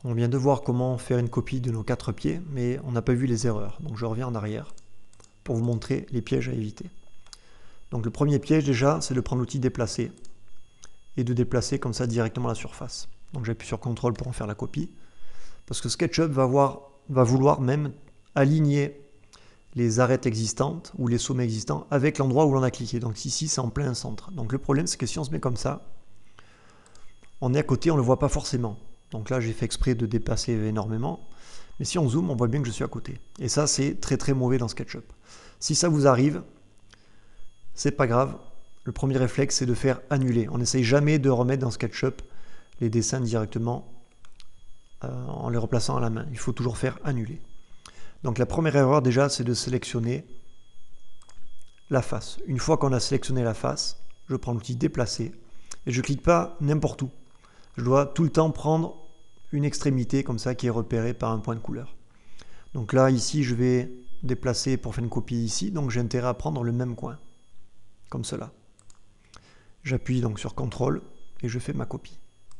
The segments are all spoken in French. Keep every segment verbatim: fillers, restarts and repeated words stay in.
On vient de voir comment faire une copie de nos quatre pieds, mais on n'a pas vu les erreurs. Donc je reviens en arrière pour vous montrer les pièges à éviter. Donc le premier piège déjà, c'est de prendre l'outil déplacer et de déplacer comme ça directement la surface. Donc j'appuie sur contrôle pour en faire la copie, parce que SketchUp va, voir, va vouloir même aligner les arêtes existantes ou les sommets existants avec l'endroit où l'on a cliqué. Donc ici, c'est en plein centre. Donc le problème, c'est que si on se met comme ça, on est à côté, on ne le voit pas forcément. Donc là, j'ai fait exprès de dépasser énormément. Mais si on zoome, on voit bien que je suis à côté. Et ça, c'est très très mauvais dans SketchUp. Si ça vous arrive, c'est pas grave. Le premier réflexe, c'est de faire annuler. On n'essaye jamais de remettre dans SketchUp les dessins directement euh, en les replaçant à la main. Il faut toujours faire annuler. Donc la première erreur déjà, c'est de sélectionner la face. Une fois qu'on a sélectionné la face, je prends l'outil déplacer et je ne clique pas n'importe où. Je dois tout le temps prendre une extrémité comme ça qui est repérée par un point de couleur. Donc là, ici, je vais déplacer pour faire une copie ici, donc j'ai intérêt à prendre le même coin, comme cela. J'appuie donc sur contrôle et je fais ma copie.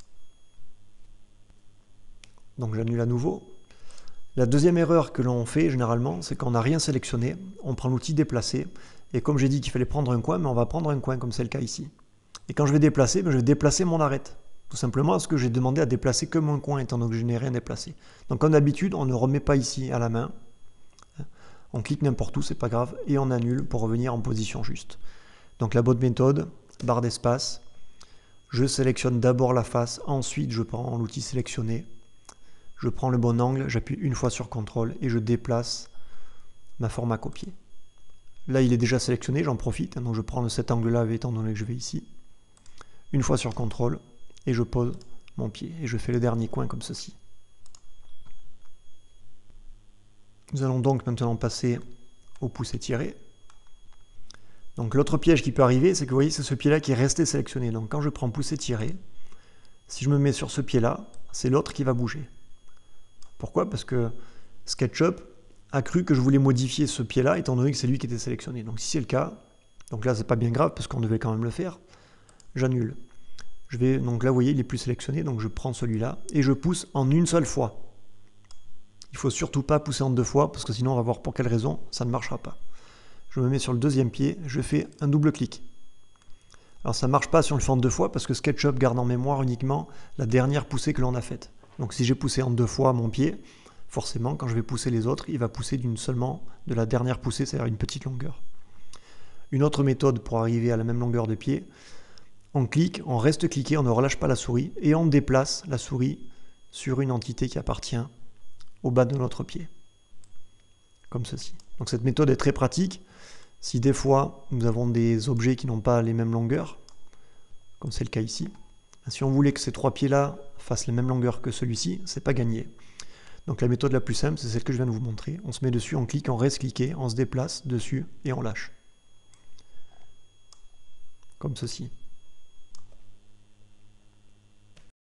Donc j'annule à nouveau. La deuxième erreur que l'on fait généralement, c'est qu'on n'a rien sélectionné, on prend l'outil déplacer, et comme j'ai dit qu'il fallait prendre un coin, mais on va prendre un coin comme c'est le cas ici. Et quand je vais déplacer, ben je vais déplacer mon arête. Tout simplement parce que j'ai demandé à déplacer que mon coin, étant donné que je n'ai rien déplacé. Donc comme d'habitude, on ne remet pas ici à la main. On clique n'importe où, c'est pas grave, et on annule pour revenir en position juste. Donc la bonne méthode, barre d'espace, je sélectionne d'abord la face, ensuite je prends l'outil sélectionner, je prends le bon angle, j'appuie une fois sur contrôle et je déplace ma forme à copier. Là il est déjà sélectionné, j'en profite, donc je prends cet angle-là étant donné que je vais ici. Une fois sur contrôle, et je pose mon pied, et je fais le dernier coin comme ceci. Nous allons donc maintenant passer au pouce étiré. Donc l'autre piège qui peut arriver, c'est que vous voyez, c'est ce pied-là qui est resté sélectionné. Donc quand je prends pouce étiré, si je me mets sur ce pied-là, c'est l'autre qui va bouger. Pourquoi? Parce que SketchUp a cru que je voulais modifier ce pied-là, étant donné que c'est lui qui était sélectionné. Donc si c'est le cas, donc là c'est pas bien grave, parce qu'on devait quand même le faire, j'annule. Je vais, donc là vous voyez, il est plus sélectionné, donc je prends celui-là, et je pousse en une seule fois. Il ne faut surtout pas pousser en deux fois, parce que sinon on va voir pour quelle raison, ça ne marchera pas. Je me mets sur le deuxième pied, je fais un double clic. Alors ça ne marche pas si on le fait en deux fois, parce que SketchUp garde en mémoire uniquement la dernière poussée que l'on a faite. Donc si j'ai poussé en deux fois mon pied, forcément quand je vais pousser les autres, il va pousser d'une seulement de la dernière poussée, c'est-à-dire une petite longueur. Une autre méthode pour arriver à la même longueur de pied, on clique, on reste cliqué, on ne relâche pas la souris, et on déplace la souris sur une entité qui appartient au bas de notre pied. Comme ceci. Donc cette méthode est très pratique. Si des fois nous avons des objets qui n'ont pas les mêmes longueurs, comme c'est le cas ici, si on voulait que ces trois pieds-là fassent les mêmes longueurs que celui-ci, c'est pas gagné. Donc la méthode la plus simple, c'est celle que je viens de vous montrer. On se met dessus, on clique, on reste cliqué, on se déplace dessus et on lâche. Comme ceci.